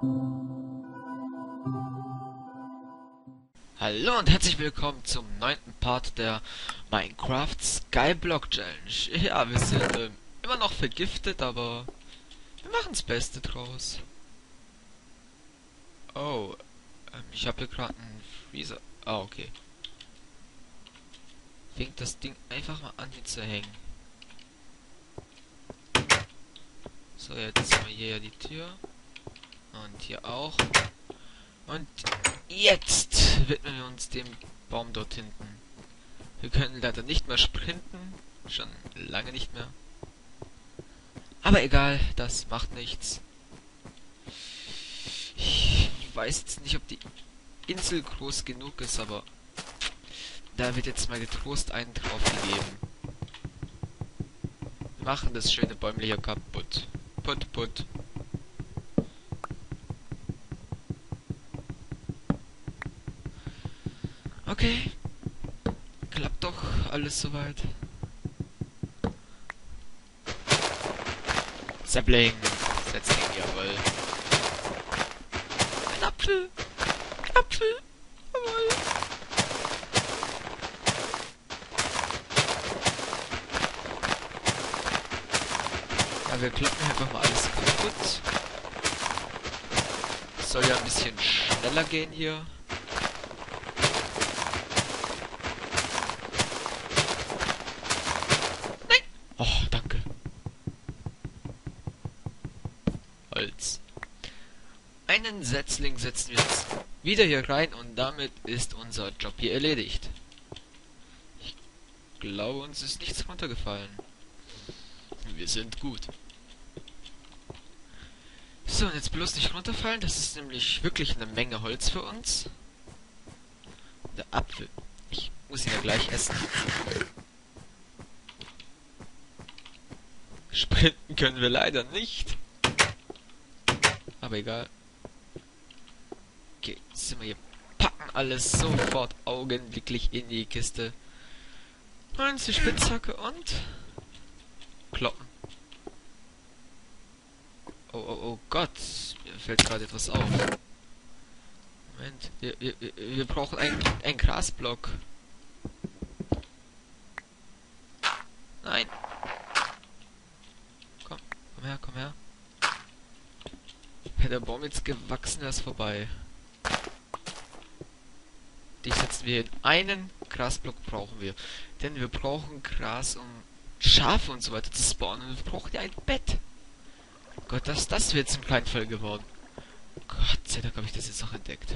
Hallo und herzlich willkommen zum 9. Part der Minecraft Skyblock Challenge. Ja, wir sind immer noch vergiftet, aber wir machen das Beste draus. Oh, ich habe hier gerade einen Freezer. Ah, okay. Fängt das Ding einfach mal an hier zu hängen. So, jetzt haben wir hier ja die Tür. Und hier auch. Und jetzt widmen wir uns dem Baum dort hinten. Wir können leider nicht mehr sprinten. Schon lange nicht mehr. Aber egal, das macht nichts. Ich weiß jetzt nicht, ob die Insel groß genug ist, aber da wird jetzt mal getrost einen drauf gegeben. Wir machen das schöne Bäumle hier kaputt. Putt. Okay. Klappt doch alles soweit. Sapling. Setzling, jawohl. Ein Apfel. Jawohl. Ja, wir kloppen einfach mal alles kaputt. Es soll ja ein bisschen schneller gehen hier. Oh, danke. Holz. Einen Setzling setzen wir jetzt wieder hier rein und damit ist unser Job hier erledigt. Ich glaube, uns ist nichts runtergefallen. Wir sind gut. So, und jetzt bloß nicht runterfallen. Das ist nämlich wirklich eine Menge Holz für uns. Der Apfel. Ich muss ihn ja gleich essen. Sprinten können wir leider nicht. Aber egal. Okay, jetzt sind wir hier. Packen alles sofort augenblicklich in die Kiste. Und die Spitzhacke und kloppen. Oh Gott. Mir fällt gerade etwas auf. Moment. Wir brauchen einen Grasblock. Nein. Komm her. Wäre der Baum jetzt gewachsen, wäre es vorbei. Die setzen wir in einen Grasblock brauchen wir. Denn wir brauchen Gras, um Schafe und so weiter zu spawnen. Und wir brauchen ja ein Bett. Gott, das wird jetzt ein Kleinfall geworden. Gott sei Dank habe ich das jetzt noch entdeckt.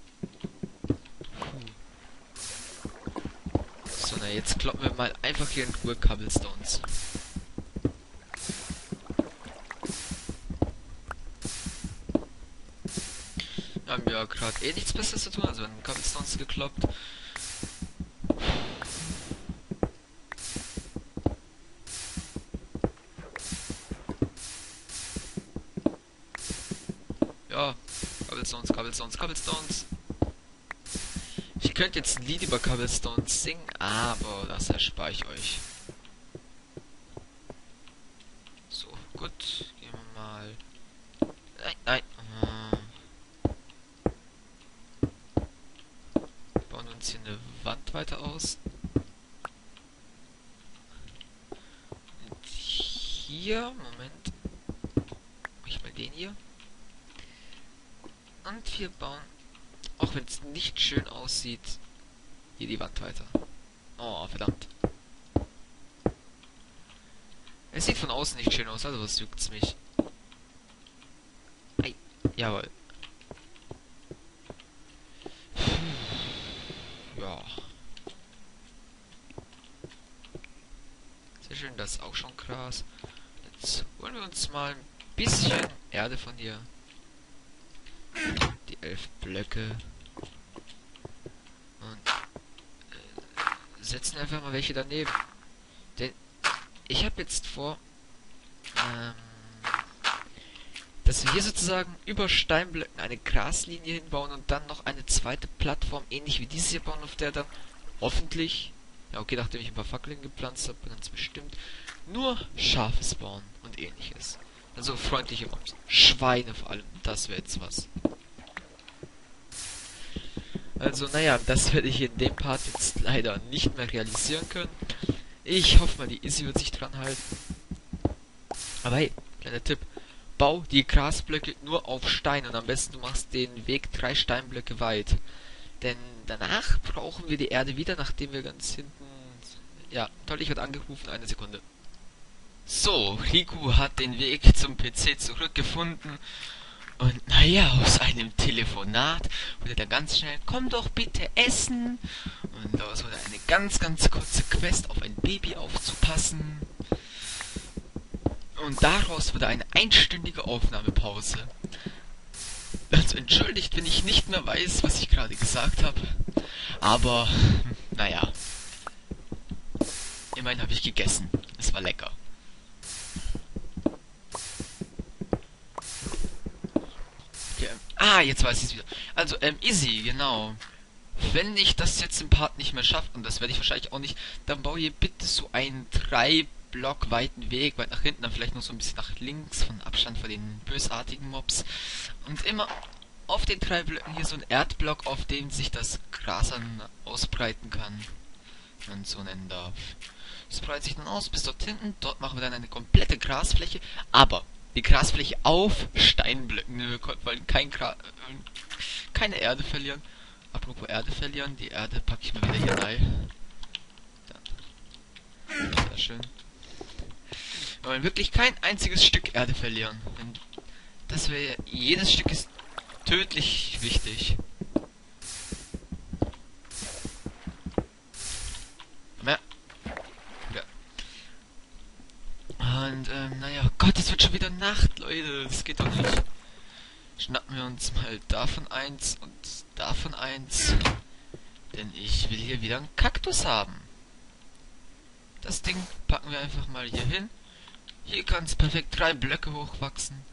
So, na jetzt kloppen wir mal einfach hier in Ruhe Cobblestones. Wir haben ja gerade eh nichts Besseres zu tun, also werden Cobblestones gekloppt. Ja, Cobblestones. Ich könnte jetzt ein Lied über Cobblestones singen, aber das erspare ich euch. So, gut, gehen wir mal... Nein. Bauen uns hier eine Wand weiter aus. Und hier, Moment. Mach ich mal den hier. Und wir bauen, auch wenn es nicht schön aussieht, hier die Wand weiter. Oh, verdammt. Es sieht von außen nicht schön aus, also was juckt's mich. Ei, jawohl. Ja. Sehr schön, das ist auch schon Gras. Jetzt holen wir uns mal ein bisschen Erde von dir. Die 11 Blöcke. Und setzen einfach mal welche daneben. Denn ich habe jetzt vor, dass wir hier sozusagen über Steinblöcken eine Graslinie hinbauen und dann noch eine zweite Plattform, ähnlich wie diese hier bauen, auf der dann hoffentlich, ja okay, nachdem ich ein paar Fackeln gepflanzt habe, ganz bestimmt, nur Schafe spawnen und ähnliches. Also freundliche Mobs. Schweine vor allem. Das wäre jetzt was. Also, naja, das werde ich in dem Part jetzt leider nicht mehr realisieren können. Ich hoffe mal, die Izzy wird sich dran halten. Aber hey, kleiner Tipp. Bau die Grasblöcke nur auf Stein und am besten du machst den Weg 3 Steinblöcke weit. Denn danach brauchen wir die Erde wieder, nachdem wir ganz hinten... Ja, toll, ich werde angerufen, eine Sekunde. So, Riku hat den Weg zum PC zurückgefunden. Und naja, aus einem Telefonat wurde dann ganz schnell, komm doch bitte essen. Und daraus wurde eine ganz kurze Quest, auf ein Baby aufzupassen. Und daraus wurde eine einstündige Aufnahmepause. Also entschuldigt, wenn ich nicht mehr weiß, was ich gerade gesagt habe. Aber, naja. Immerhin habe ich gegessen. Es war lecker. Okay, jetzt weiß ich es wieder. Also, Izzy, genau. Wenn ich das jetzt im Part nicht mehr schaffe, und das werde ich wahrscheinlich auch nicht, dann baue ihr bitte so einen 3 Block weiten Weg, weit nach hinten, dann vielleicht noch so ein bisschen nach links, von Abstand von den bösartigen Mobs. Und immer auf den 3 Blöcken hier so ein Erdblock, auf dem sich das Gras dann ausbreiten kann. Wenn man es so nennen darf. Das breitet sich dann aus bis dort hinten. Dort machen wir dann eine komplette Grasfläche. Aber die Grasfläche auf Steinblöcken. Wir wollen keine Erde verlieren. Apropos Erde verlieren. Die Erde packe ich mal wieder hier rein. Dann. Sehr schön. Wir wollen wirklich kein einziges Stück Erde verlieren. Denn das wäre... Jedes Stück ist tödlich wichtig. Ja. Und, naja, Gott, es wird schon wieder Nacht, Leute. Das geht doch nicht. Schnappen wir uns mal davon eins und davon eins. Denn ich will hier wieder einen Kaktus haben. Das Ding packen wir einfach mal hier hin. Hier kann es perfekt 3 Blöcke hochwachsen.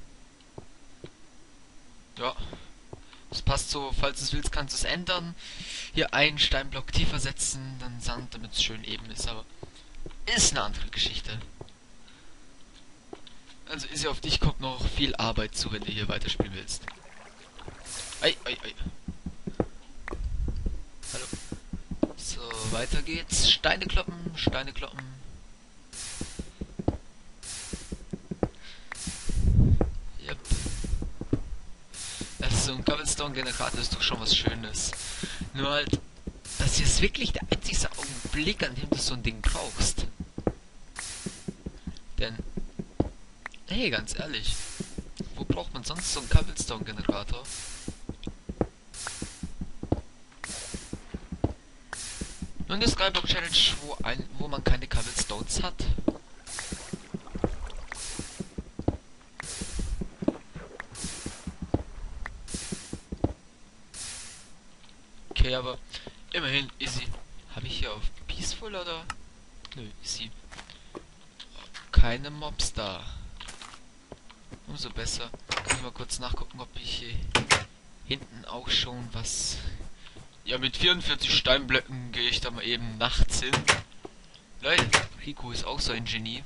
Ja. Das passt so, falls du es willst, kannst du es ändern. Hier einen Steinblock tiefer setzen, dann Sand, damit es schön eben ist, aber ist eine andere Geschichte. Also Izzy, auf dich kommt noch viel Arbeit zu, wenn du hier weiterspielen willst. Ei. Hallo. So, weiter geht's. Steine kloppen. Yep. Also so ein Cobblestone-Generator ist doch schon was Schönes. Nur halt, das hier ist wirklich der einzige Augenblick, an dem du so ein Ding brauchst. Denn, hey, ganz ehrlich, wo braucht man sonst so einen Cobblestone-Generator? Nur in der Skyblock Challenge, wo man keine Cobblestones hat. Okay, aber immerhin, Izzy. Habe ich hier auf Peaceful oder? Nö, Izzy. Keine Mobs da. Umso besser. Kann ich mal kurz nachgucken, ob ich hier hinten auch schon was... Ja, mit 44 Steinblöcken gehe ich da mal eben nachts hin. Leute, Riku ist auch so ein Genie.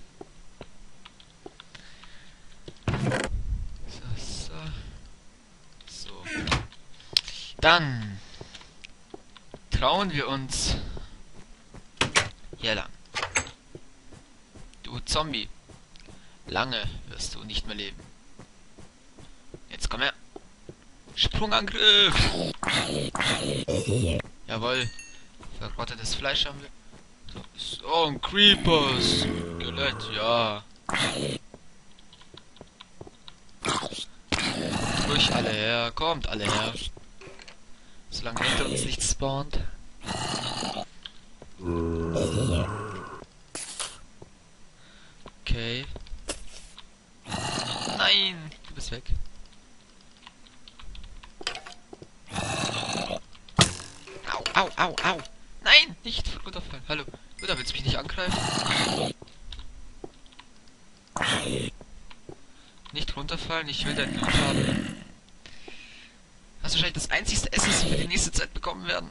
So. Dann trauen wir uns hier lang. Du Zombie. Lange wirst du nicht mehr leben. Jetzt komm her. Sprungangriff! Jawohl. Verrottetes Fleisch haben wir. So, ein Creepers. Skelett, ja. Ruhig alle her. Kommt alle her. Solange hinter uns nichts spawnt. Okay. Nein! Du bist weg. Au. Nein, nicht runterfallen. Hallo. Oder willst du mich nicht angreifen? Nicht runterfallen, ich will dein Blut haben. Das ist wahrscheinlich das einzigste Essen, das wir die nächste Zeit bekommen werden.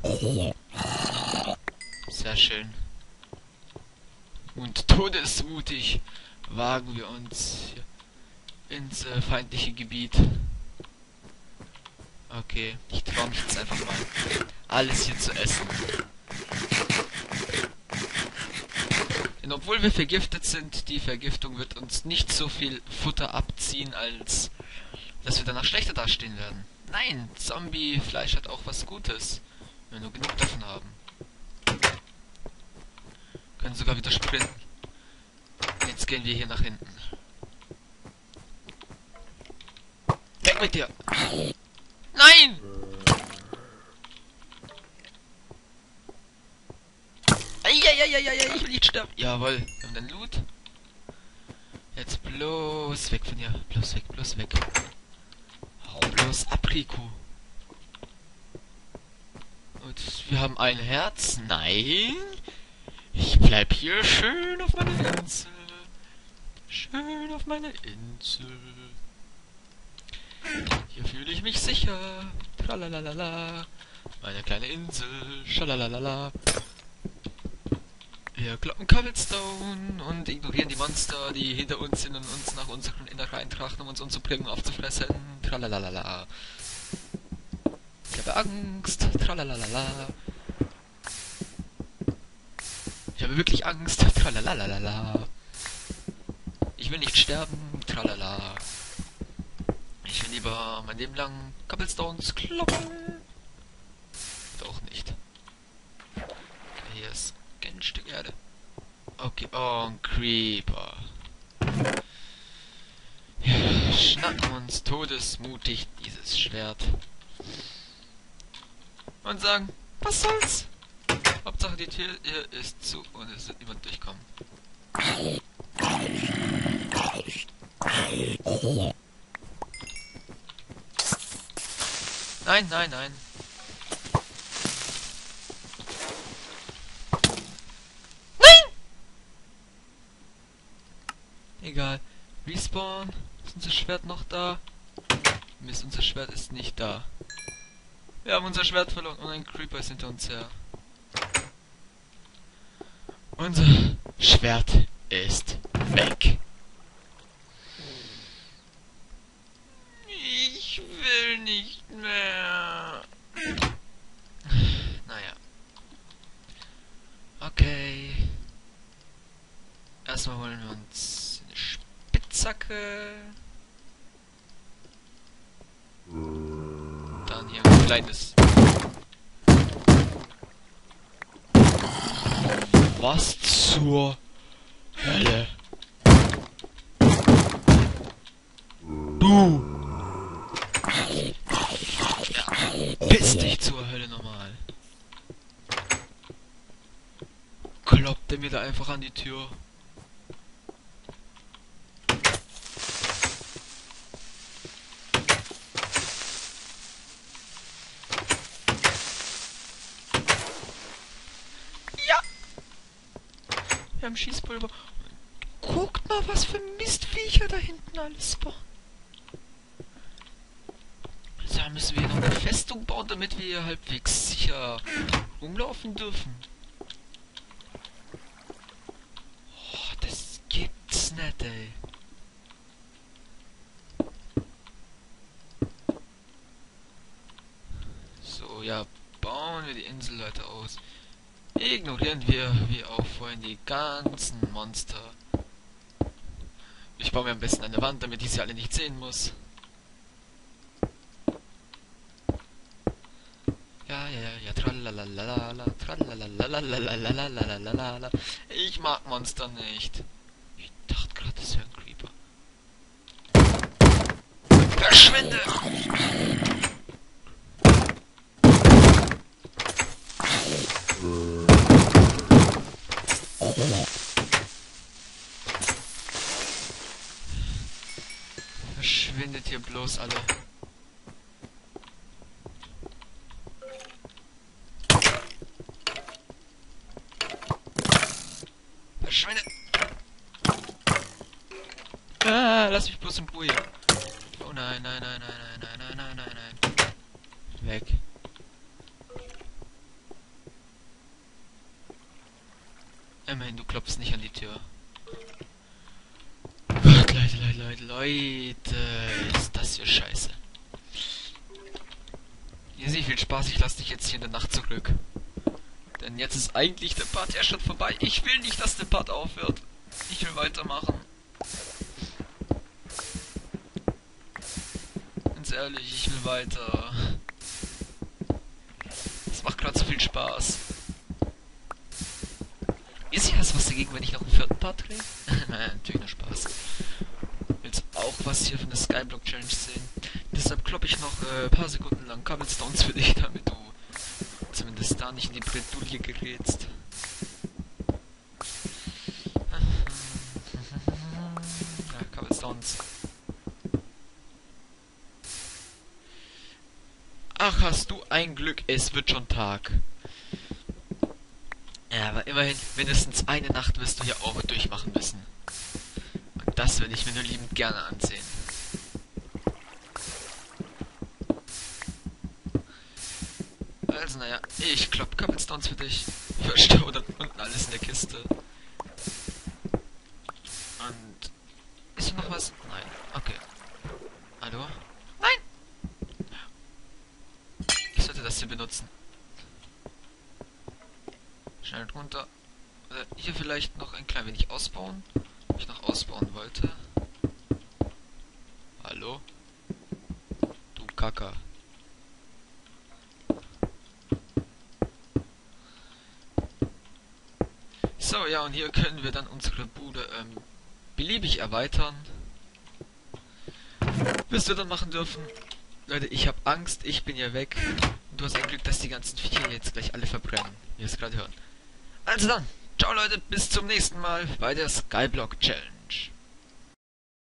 Sehr schön. Und todesmutig wagen wir uns hier ins feindliche Gebiet. Okay, ich traue mich jetzt einfach mal, alles hier zu essen. Denn obwohl wir vergiftet sind, die Vergiftung wird uns nicht so viel Futter abziehen, als dass wir danach schlechter dastehen werden. Nein, Zombie-Fleisch hat auch was Gutes, wenn wir nur genug davon haben. Können sogar wieder sprinten. Jetzt gehen wir hier nach hinten. Weg mit dir! Nein! Eieieiei, ich will nicht sterben. Jawohl, wir haben den Loot. Jetzt bloß weg von hier. Bloß weg, bloß weg. Hau bloß ab, Rico. Und wir haben ein Herz. Nein! Ich bleib hier schön auf meiner Insel. Schön auf meiner Insel. Hier fühle ich mich sicher. Tralalala. Meine kleine Insel. Schalalalala. Wir kloppen Cobblestone und ignorieren die Monster, die hinter uns sind und uns nach unseren Innereien trachten, um uns umzubringen und aufzufressen. Tralalala. Ich habe Angst. Tralalala. Ich habe wirklich Angst. Tralalala. Ich will nicht sterben. Tralala. Ich will lieber mein Leben lang Cobblestones kloppen. Doch nicht. Okay, hier ist ein Stück Erde. Okay, oh, ein Creeper. Ja, schnappen uns todesmutig dieses Schwert. Und sagen, was soll's? Hauptsache die Tür hier ist zu und es wird niemand durchkommen. Nein, nein, nein. Nein! Egal. Respawn. Ist unser Schwert noch da? Mist, unser Schwert ist nicht da. Wir haben unser Schwert verloren und ein Creeper ist hinter uns her. Unser Schwert ist weg. Ich will nicht mehr. Naja. Okay. Erstmal holen wir uns eine Spitzhacke. Dann hier ein kleines... Was zur Hölle? Du! Ja, piss dich zur Hölle nochmal. Kloppt er mir da einfach an die Tür. Wir haben Schießpulver. Guckt mal, was für Mistviecher da hinten alles spawnen. Da müssen wir noch eine Festung bauen, damit wir hier halbwegs sicher rumlaufen dürfen. Oh, das gibt's nicht, ey. So, ja, bauen wir die Insel, Leute, aus. Ignorieren wir, wie auch vorhin, die ganzen Monster. Ich baue mir am besten eine Wand, damit ich sie alle nicht sehen muss. Ja, tralalala, tralalala. Ich mag Monster nicht. Ich dachte gerade, das wäre ein Creeper. Verschwinde! Verschwindet hier bloß alle. Verschwindet! Ah, lass mich bloß in Ruhe. Oh nein, nein, nein, nein, nein, nein, nein, nein, nein, nein. Weg. Immerhin, du klopfst nicht an die Tür. Leute, Leute, ist das hier scheiße. Hier sehe ich viel Spaß, ich lasse dich jetzt hier in der Nacht zurück. Denn jetzt ist eigentlich der Part ja schon vorbei. Ich will nicht, dass der Part aufhört. Ich will weitermachen. Ganz ehrlich, ich will weiter. Es macht gerade so viel Spaß. Ist ja das was dagegen, wenn ich noch einen vierten Part kriege? Nein, natürlich nur Spaß. Willst auch was hier von der Skyblock Challenge sehen? Deshalb kloppe ich noch ein paar Sekunden lang Cobblestones für dich, damit du zumindest da nicht in die Bredouille gerätst. Ja, Cobblestones. Ach, hast du ein Glück, es wird schon Tag. Ja, aber immerhin, mindestens eine Nacht wirst du hier auch mit durchmachen müssen. Und das werde ich mir nur liebend gerne ansehen. Also naja, ich klopp Cobblestones für dich. Verstau dann unten alles in der Kiste. Und... ist hier noch was? Nein. Okay. Hallo? Nein! Ich sollte das hier benutzen. Schnell runter. Hier vielleicht noch ein klein wenig ausbauen. Wenn ich noch ausbauen wollte. Hallo? Du Kacker. So, ja, und hier können wir dann unsere Bude beliebig erweitern. Was wir dann machen dürfen. Leute, ich habe Angst, ich bin ja weg. Und du hast ein Glück, dass die ganzen Viecher jetzt gleich alle verbrennen. Wie wir es gerade hören. Also dann, ciao Leute, bis zum nächsten Mal bei der Skyblock Challenge.